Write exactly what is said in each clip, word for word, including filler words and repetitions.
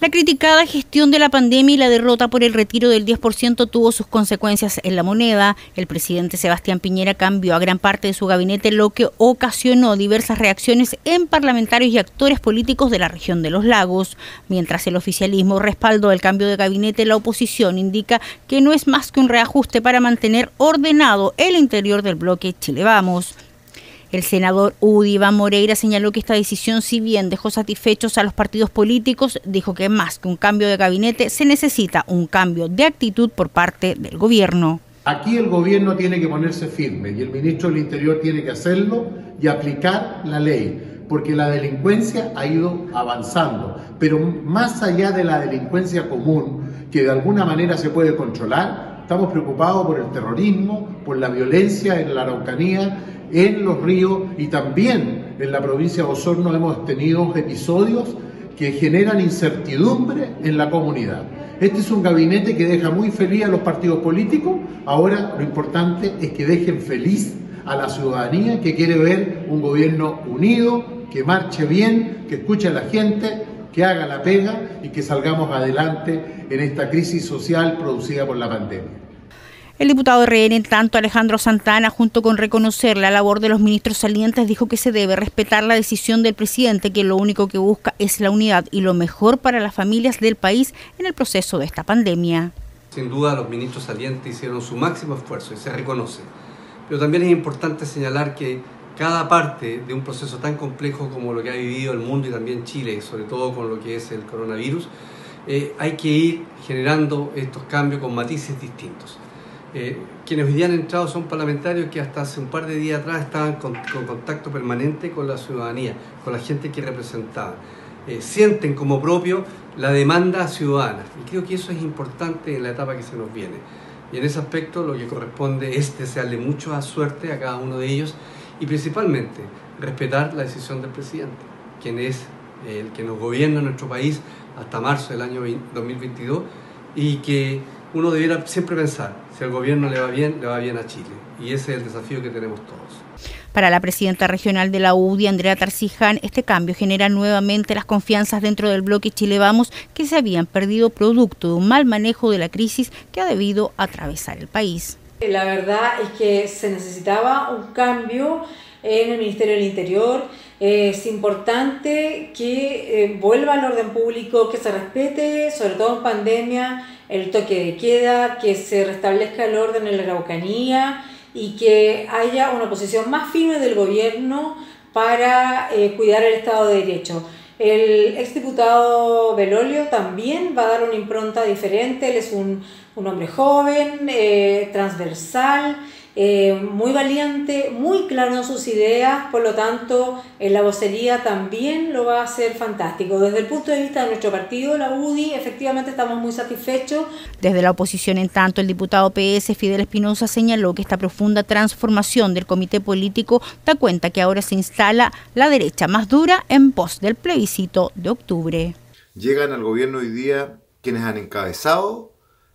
La criticada gestión de la pandemia y la derrota por el retiro del diez por ciento tuvo sus consecuencias en la moneda. El presidente Sebastián Piñera cambió a gran parte de su gabinete, lo que ocasionó diversas reacciones en parlamentarios y actores políticos de la región de los lagos. Mientras el oficialismo respaldó el cambio de gabinete, la oposición indica que no es más que un reajuste para mantener ordenado el interior del bloque Chile Vamos. El senador U D I Iván Moreira señaló que esta decisión, si bien dejó satisfechos a los partidos políticos, dijo que más que un cambio de gabinete se necesita un cambio de actitud por parte del gobierno. Aquí el gobierno tiene que ponerse firme y el ministro del Interior tiene que hacerlo y aplicar la ley, porque la delincuencia ha ido avanzando, pero más allá de la delincuencia común, que de alguna manera se puede controlar, estamos preocupados por el terrorismo, por la violencia en la Araucanía, en los ríos, y también en la provincia de Osorno hemos tenido episodios que generan incertidumbre en la comunidad. Este es un gabinete que deja muy feliz a los partidos políticos. Ahora lo importante es que dejen feliz a la ciudadanía, que quiere ver un gobierno unido, que marche bien, que escuche a la gente, que haga la pega y que salgamos adelante en esta crisis social producida por la pandemia. El diputado de R N, tanto Alejandro Santana, junto con reconocer la labor de los ministros salientes, dijo que se debe respetar la decisión del presidente, que lo único que busca es la unidad y lo mejor para las familias del país en el proceso de esta pandemia. Sin duda los ministros salientes hicieron su máximo esfuerzo y se reconoce, pero también es importante señalar que cada parte de un proceso tan complejo como lo que ha vivido el mundo y también Chile, sobre todo con lo que es el coronavirus, eh, hay que ir generando estos cambios con matices distintos. Eh, quienes hoy día han entrado son parlamentarios que hasta hace un par de días atrás estaban con, con contacto permanente con la ciudadanía, con la gente que representaban. Eh, sienten como propio la demanda ciudadana y creo que eso es importante en la etapa que se nos viene. Y en ese aspecto lo que corresponde es desearle mucha suerte a cada uno de ellos y principalmente respetar la decisión del presidente, quien es el que nos gobierna en nuestro país hasta marzo del año dos mil veintidós, y que uno debiera siempre pensar, si al gobierno le va bien, le va bien a Chile. Y ese es el desafío que tenemos todos. Para la presidenta regional de la U D I, Andrea Tarciján, este cambio genera nuevamente las confianzas dentro del bloque Chile Vamos, que se habían perdido producto de un mal manejo de la crisis que ha debido atravesar el país. La verdad es que se necesitaba un cambio en el Ministerio del Interior. Es importante que eh, vuelva al orden público, que se respete, sobre todo en pandemia, el toque de queda, que se restablezca el orden en la Araucanía y que haya una posición más firme del gobierno para eh, cuidar el Estado de Derecho. El exdiputado Belolio también va a dar una impronta diferente. Él es un, un hombre joven, eh, transversal, eh, muy valiente, muy claro en sus ideas, por lo tanto en la vocería también lo va a hacer fantástico. Desde el punto de vista de nuestro partido, la U D I, efectivamente estamos muy satisfechos. Desde la oposición, en tanto, el diputado P S Fidel Espinosa señaló que esta profunda transformación del comité político da cuenta que ahora se instala la derecha más dura en pos del plebiscito de octubre. Llegan al gobierno hoy día quienes han encabezado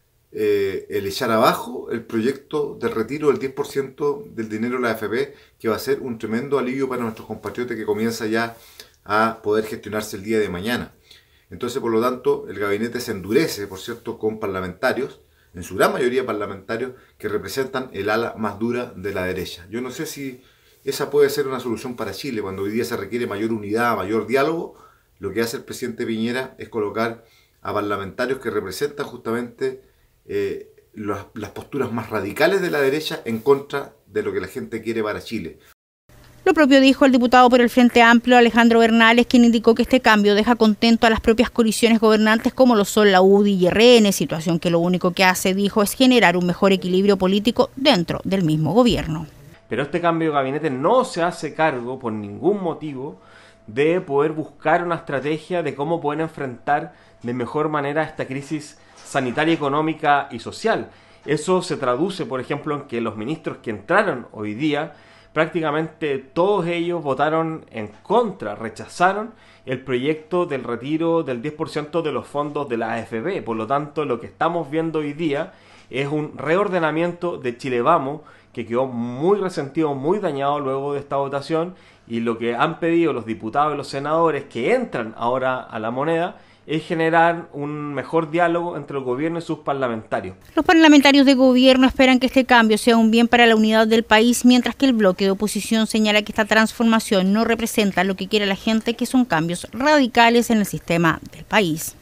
Eh, el echar abajo el proyecto del retiro del diez por ciento del dinero de la A F P, que va a ser un tremendo alivio para nuestros compatriotas, que comienza ya a poder gestionarse el día de mañana. Entonces, por lo tanto, el gabinete se endurece, por cierto, con parlamentarios, en su gran mayoría parlamentarios, que representan el ala más dura de la derecha. Yo no sé si esa puede ser una solución para Chile, cuando hoy día se requiere mayor unidad, mayor diálogo. Lo que hace el presidente Piñera es colocar a parlamentarios que representan justamente Eh, las, las posturas más radicales de la derecha en contra de lo que la gente quiere para Chile. Lo propio dijo el diputado por el Frente Amplio, Alejandro Bernales, quien indicó que este cambio deja contento a las propias coaliciones gobernantes como lo son la U D I y R N, situación que lo único que hace, dijo, es generar un mejor equilibrio político dentro del mismo gobierno. Pero este cambio de gabinete no se hace cargo por ningún motivo de poder buscar una estrategia de cómo poder enfrentar de mejor manera esta crisis sanitaria, económica y social. Eso se traduce, por ejemplo, en que los ministros que entraron hoy día, prácticamente todos ellos votaron en contra, rechazaron el proyecto del retiro del diez por ciento de los fondos de la A F P. Por lo tanto, lo que estamos viendo hoy día es un reordenamiento de Chile Vamos, que quedó muy resentido, muy dañado luego de esta votación, y lo que han pedido los diputados y los senadores que entran ahora a la moneda es generar un mejor diálogo entre el gobierno y sus parlamentarios. Los parlamentarios de gobierno esperan que este cambio sea un bien para la unidad del país, mientras que el bloque de oposición señala que esta transformación no representa lo que quiere la gente, que son cambios radicales en el sistema del país.